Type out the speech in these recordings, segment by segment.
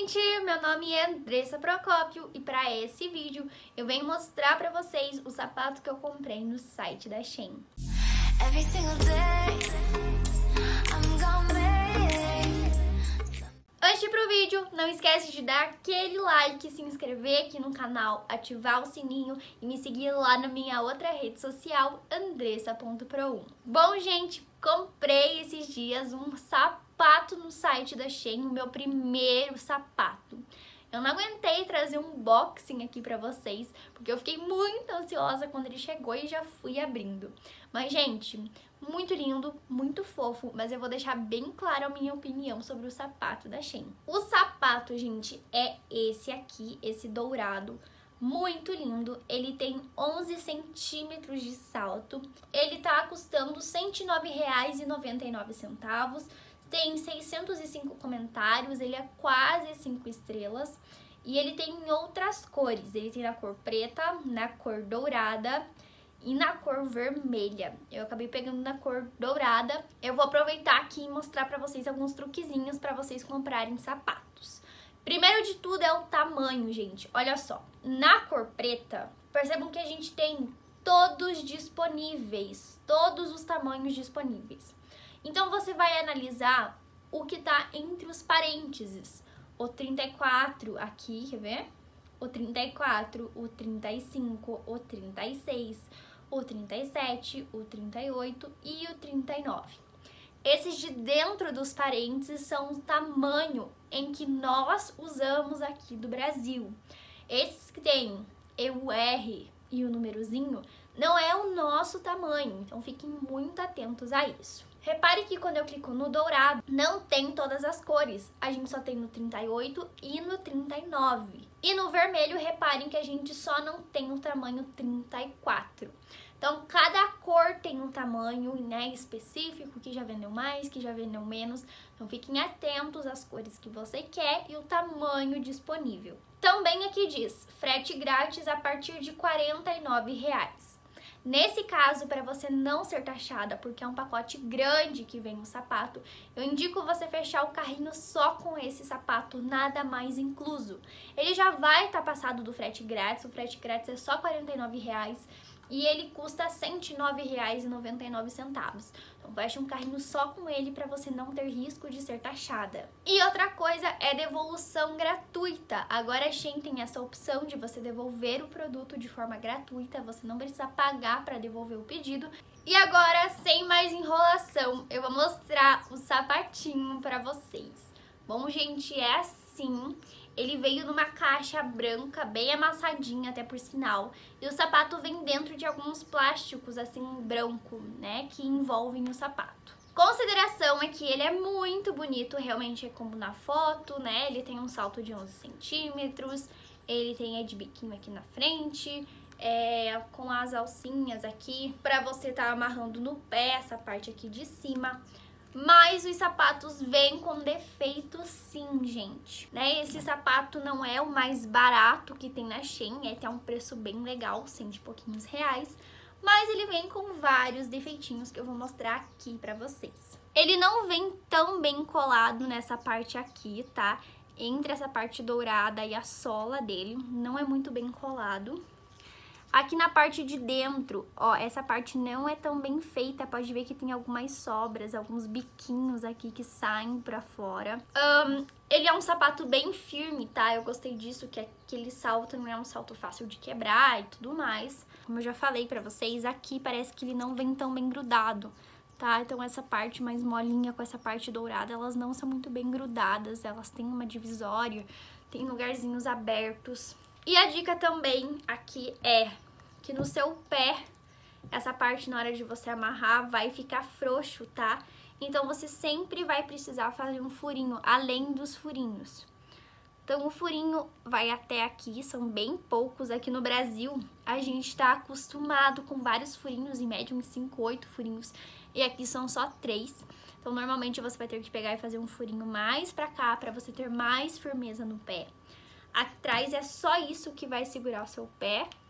gente, meu nome é Andressa Procópio e para esse vídeo eu venho mostrar para vocês o sapato que eu comprei no site da Shein. Antes de ir pro vídeo, não esquece de dar aquele like, se inscrever aqui no canal, ativar o sininho e me seguir lá na minha outra rede social, andressa.pro1. Bom, gente, comprei esses dias um sapato no site da Shein, o meu primeiro sapato. Eu não aguentei trazer um unboxing aqui pra vocês, porque eu fiquei muito ansiosa quando ele chegou e já fui abrindo. Mas, gente, muito lindo, muito fofo, mas eu vou deixar bem clara a minha opinião sobre o sapato da Shein. O sapato, gente, é esse aqui, esse dourado, muito lindo. Ele tem 11 centímetros de salto, ele tá custando R$ 109,99. Tem 605 comentários, ele é quase 5 estrelas e ele tem em outras cores. Ele tem na cor preta, na cor dourada e na cor vermelha. Eu acabei pegando na cor dourada. Eu vou aproveitar aqui e mostrar pra vocês alguns truquezinhos pra vocês comprarem sapatos. Primeiro de tudo é o tamanho, gente. Olha só, na cor preta, percebam que a gente tem todos disponíveis, todos os tamanhos disponíveis. Então, você vai analisar o que tá entre os parênteses. O 34 aqui, quer ver? O 34, o 35, o 36, o 37, o 38 e o 39. Esses de dentro dos parênteses são o tamanho em que nós usamos aqui do Brasil. Esses que tem o R e o númerozinho não é o nosso tamanho, então fiquem muito atentos a isso. Repare que quando eu clico no dourado, não tem todas as cores. A gente só tem no 38 e no 39. E no vermelho, reparem que a gente só não tem o tamanho 34. Então, cada cor tem um tamanho, né, específico, que já vendeu mais, que já vendeu menos. Então, fiquem atentos às cores que você quer e o tamanho disponível. Também aqui diz, frete grátis a partir de R$ 49. Nesse caso, para você não ser taxada, porque é um pacote grande que vem o sapato, eu indico você fechar o carrinho só com esse sapato, nada mais incluso. Ele já vai estar passado do frete grátis, o frete grátis é só R$ 49 e ele custa R$ 109,99. Então fecha um carrinho só com ele para você não ter risco de ser taxada. E outra coisa é devolução gratuita. Agora a Shein tem essa opção de você devolver o produto de forma gratuita, você não precisa pagar para devolver o pedido. E agora, sem mais enrolação, eu vou mostrar o sapatinho para vocês. Bom, gente, é assim. Ele veio numa caixa branca, bem amassadinha até por sinal. E o sapato vem dentro de alguns plásticos assim branco, né, que envolvem o sapato. Consideração é que ele é muito bonito, realmente é como na foto, né? Ele tem um salto de 11 centímetros, ele tem de biquinho aqui na frente, com as alcinhas aqui, pra você tá amarrando no pé, essa parte aqui de cima. Mas os sapatos vêm com defeito sim, gente, né? Esse sapato não é o mais barato que tem na Shein, é até um preço bem legal, R$100 e pouquinhos, mas ele vem com vários defeitinhos que eu vou mostrar aqui pra vocês. Ele não vem tão bem colado nessa parte aqui, tá? Entre essa parte dourada e a sola dele, não é muito bem colado. Aqui na parte de dentro, ó, essa parte não é tão bem feita, pode ver que tem algumas sobras, alguns biquinhos aqui que saem pra fora. Ele é um sapato bem firme, tá? Eu gostei disso, que aquele salto não é um salto fácil de quebrar e tudo mais. Como eu já falei pra vocês, aqui parece que ele não vem tão bem grudado, tá? Então essa parte mais molinha com essa parte dourada, elas não são muito bem grudadas, elas têm uma divisória, tem lugarzinhos abertos. E a dica também aqui é que no seu pé, essa parte na hora de você amarrar vai ficar frouxo, tá? Então você sempre vai precisar fazer um furinho, além dos furinhos. Então o furinho vai até aqui, são bem poucos. Aqui no Brasil a gente tá acostumado com vários furinhos, em média uns 5, 8 furinhos. E aqui são só 3. Então normalmente você vai ter que pegar e fazer um furinho mais pra cá, pra você ter mais firmeza no pé. Atrás é só isso que vai segurar o seu pé,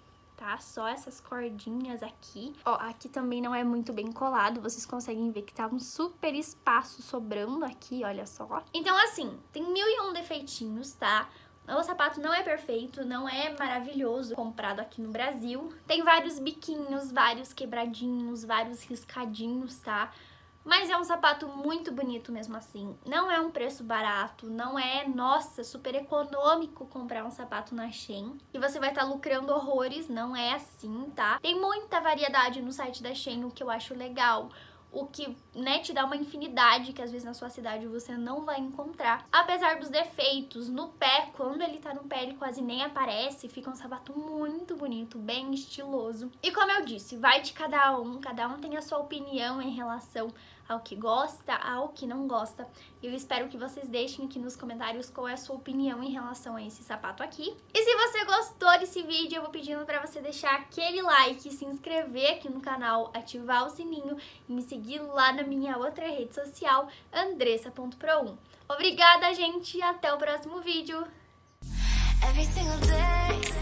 tá? Só essas cordinhas aqui. Ó, aqui também não é muito bem colado, vocês conseguem ver que tá um super espaço sobrando aqui, olha só. Então, assim, tem 1001 defeitinhos, tá? O sapato não é perfeito, não é maravilhoso comprado aqui no Brasil. Tem vários biquinhos, vários quebradinhos, vários riscadinhos, tá? Mas é um sapato muito bonito mesmo assim. Não é um preço barato, não é, nossa, super econômico comprar um sapato na Shein. E você vai estar lucrando horrores, não é assim, tá? Tem muita variedade no site da Shein, o que eu acho legal. O que, né, te dá uma infinidade que às vezes na sua cidade você não vai encontrar. Apesar dos defeitos, no pé, quando ele tá no pé, ele quase nem aparece, fica um sapato muito bonito, bem estiloso. E como eu disse, vai de cada um tem a sua opinião em relação ao que gosta, ao que não gosta. Eu espero que vocês deixem aqui nos comentários qual é a sua opinião em relação a esse sapato aqui. E se você gostou desse vídeo, eu vou pedindo pra você deixar aquele like, se inscrever aqui no canal, ativar o sininho e me seguir lá na minha outra rede social, andressa.pro1. Obrigada, gente, e até o próximo vídeo!